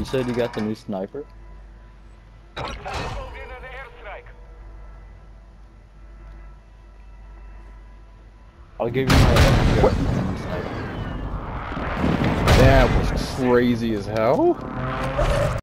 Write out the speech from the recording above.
You said you got the new sniper? I'll give you my What? sniper. That was crazy as hell.